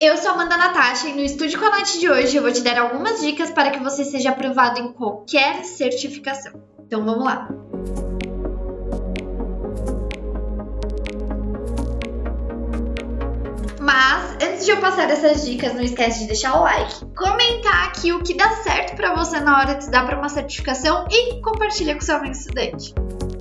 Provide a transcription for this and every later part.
Eu sou a Amanda Natasha e no Estude com a Nath de hoje eu vou te dar algumas dicas para que você seja aprovado em qualquer certificação. Então vamos lá! Mas, antes de eu passar essas dicas, não esquece de deixar o like, comentar aqui o que dá certo para você na hora de estudar para uma certificação e compartilha com seu amigo estudante.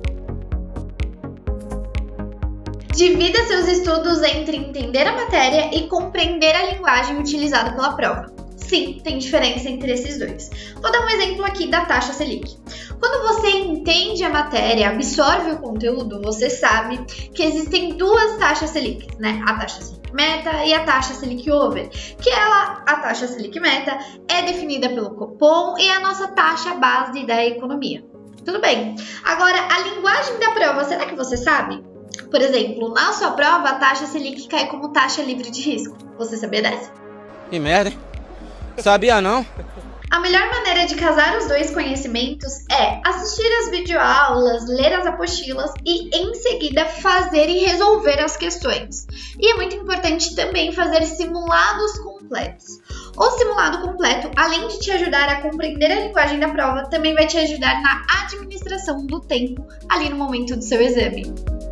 Divida seus estudos entre entender a matéria e compreender a linguagem utilizada pela prova. Sim, tem diferença entre esses dois. Vou dar um exemplo aqui da taxa Selic. Quando você entende a matéria, absorve o conteúdo, você sabe que existem duas taxas Selic, né? A taxa Selic Meta e a taxa Selic Over, que a taxa Selic Meta é definida pelo Copom e é a nossa taxa base da economia. Tudo bem. Agora, a linguagem da prova, será que você sabe? Por exemplo, na sua prova, a taxa Selic cai como taxa livre de risco. Você sabia dessa? Que merda, hein? Sabia não? A melhor maneira de casar os dois conhecimentos é assistir as videoaulas, ler as apostilas e, em seguida, fazer e resolver as questões. E é muito importante também fazer simulados completos. O simulado completo, além de te ajudar a compreender a linguagem da prova, também vai te ajudar na administração do tempo ali no momento do seu exame.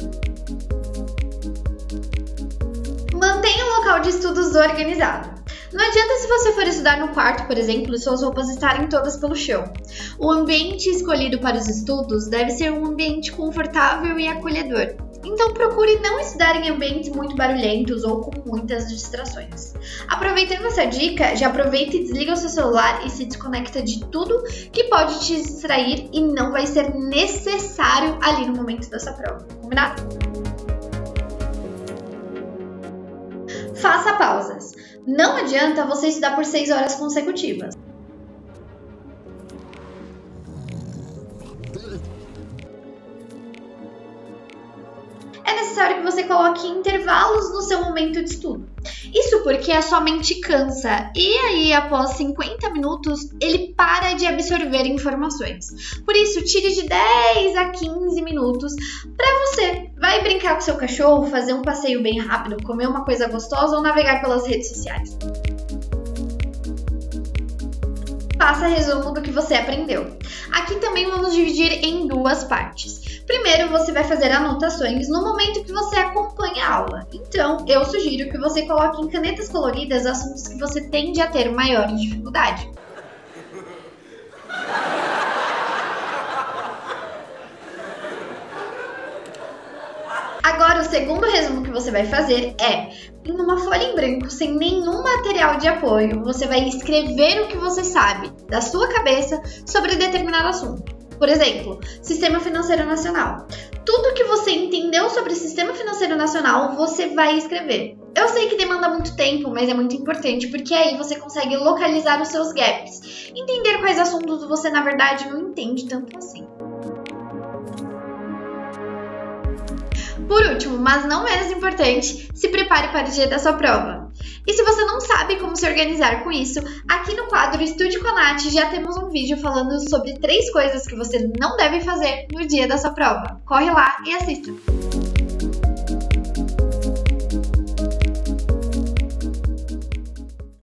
Mantenha o local de estudos organizado. Não adianta se você for estudar no quarto, por exemplo, e suas roupas estarem todas pelo chão. O ambiente escolhido para os estudos deve ser um ambiente confortável e acolhedor. Então procure não estudar em ambientes muito barulhentos ou com muitas distrações. Aproveitando essa dica, já aproveita e desliga o seu celular e se desconecta de tudo que pode te distrair e não vai ser necessário ali no momento da sua prova. Combinado? Faça pausas. Não adianta você estudar por 6 horas consecutivas. É necessário que você coloque intervalos no seu momento de estudo. Isso porque a sua mente cansa e aí, após 50 minutos, ele para de absorver informações. Por isso, tire de 10 a 15 minutos para você. Vai brincar com seu cachorro, fazer um passeio bem rápido, comer uma coisa gostosa ou navegar pelas redes sociais. Faça resumo do que você aprendeu. Aqui também vamos dividir em duas partes. Primeiro, você vai fazer anotações no momento que você acompanha a aula. Então, eu sugiro que você coloque em canetas coloridas assuntos que você tende a ter maior dificuldade. Agora, o segundo resumo que você vai fazer é, em uma folha em branco, sem nenhum material de apoio, você vai escrever o que você sabe da sua cabeça sobre determinado assunto. Por exemplo, Sistema Financeiro Nacional. Tudo que você entendeu sobre o Sistema Financeiro Nacional, você vai escrever. Eu sei que demanda muito tempo, mas é muito importante, porque aí você consegue localizar os seus gaps. Entender quais assuntos você, na verdade, não entende tanto assim. Por último, mas não menos importante, se prepare para o dia da sua prova. E se você não sabe como se organizar com isso, aqui no quadro Estude com a Nath já temos um vídeo falando sobre 3 coisas que você não deve fazer no dia da sua prova. Corre lá e assista!